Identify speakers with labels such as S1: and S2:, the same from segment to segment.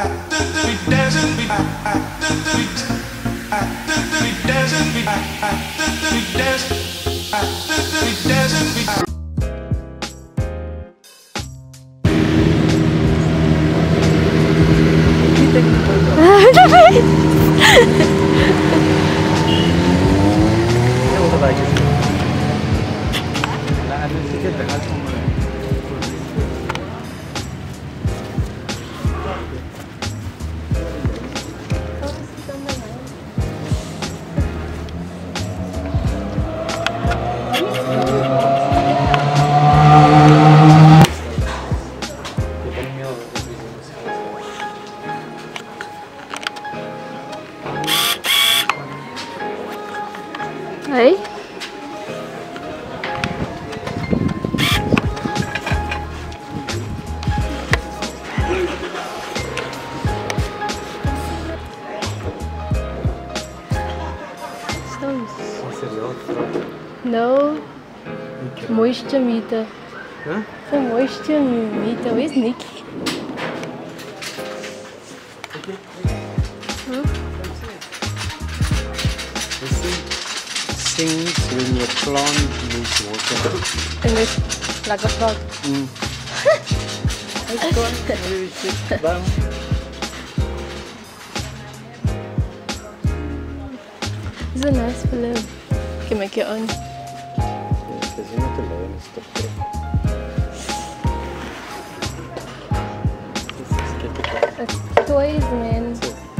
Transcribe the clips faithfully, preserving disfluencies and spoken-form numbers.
S1: Hey? No. Moisture meter.
S2: Huh?
S1: The moisture meter. Where's Nikki? Huh?
S2: This thing sings when your plant needs water.
S1: And it's like a frog.
S2: Mm. Let's go. Maybe we sit down.
S1: It's a nice film. You can make your own.
S2: Because you're not alone, it's the thing.
S1: It's toys, man.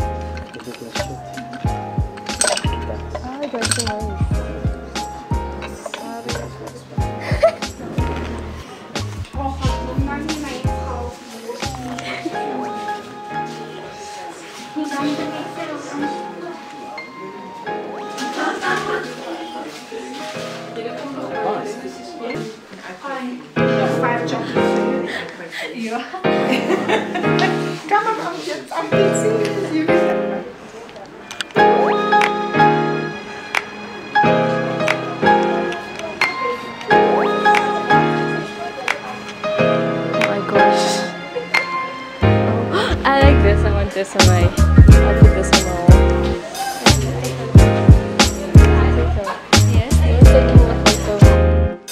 S1: Oh, I don't know.
S3: Kann man auch jetzt auf die Ziele.
S1: Oh my gosh. Oh, I like this. I want this on my. I'll put this on my wall. Yes, you're taking a photo.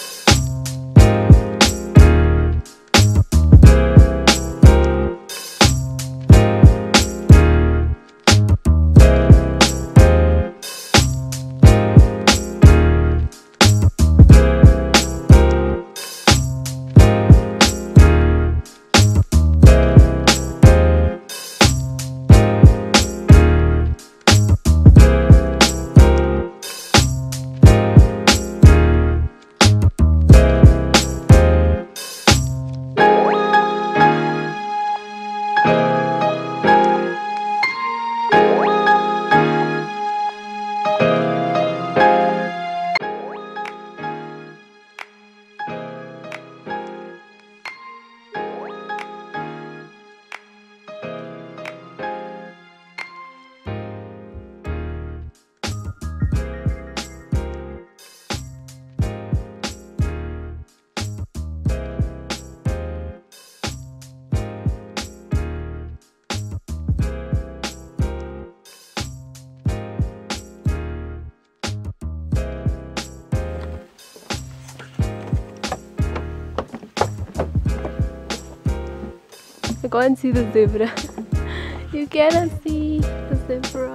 S1: Go and see the zebra. You cannot see the zebra.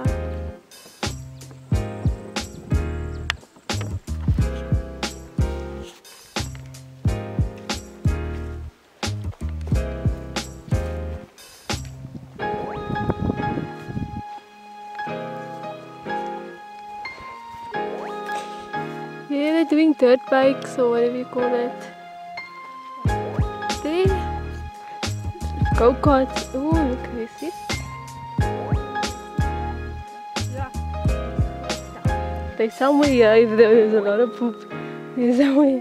S1: Yeah, they're doing dirt bikes or whatever you call that. There. Go-karts. Oh, look, you see? There's somewhere here, if there's a lot of poop. There's somewhere.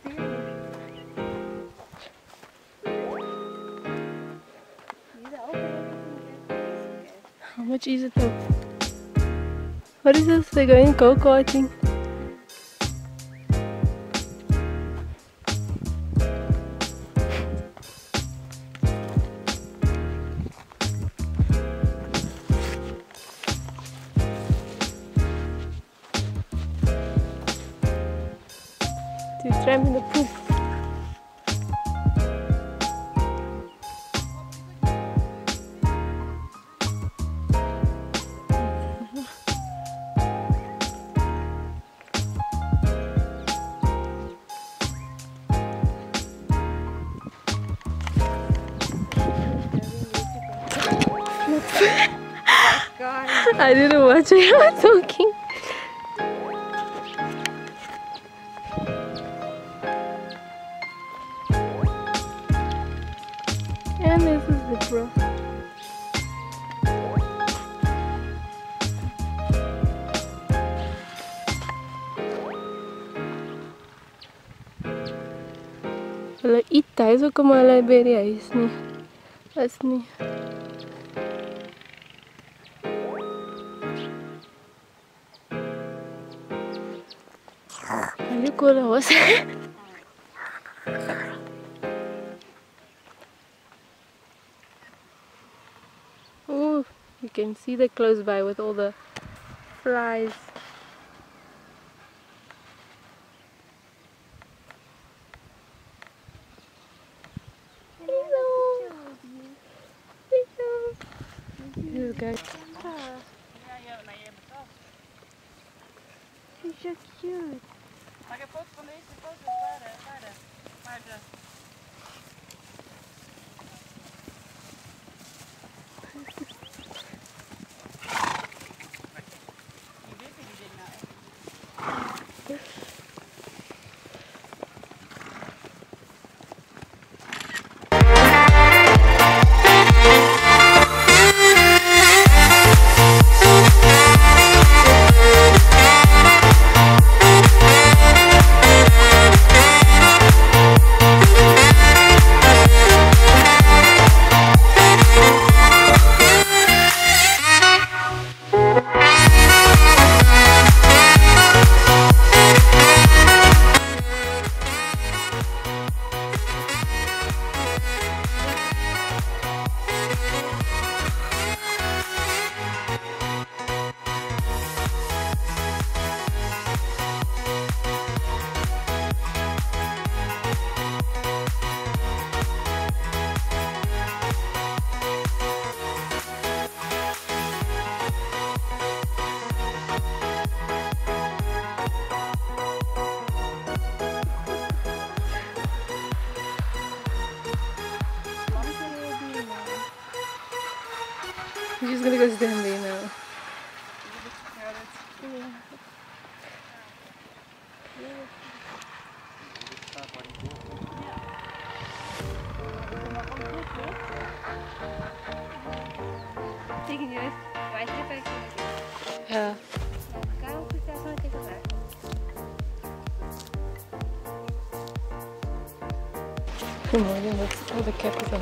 S1: How much is it though? What is this? They're going go-karting. Swam in the pool. I didn't watch it. I was talking. And this is the bro. Kalau itai so como la Iberia is ni. That's ni. You could have was. Oh, you can see the close by with all the flies. Hello. Hello. This guy. He's so cute.
S3: Mag ik foto van deze foto? Verder, verder. Verder. Je weet die ding nou echt.
S1: I'm just gonna go stand there now. Yeah. Come on, that's all the capital.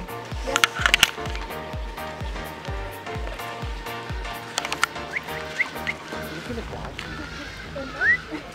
S2: Look at the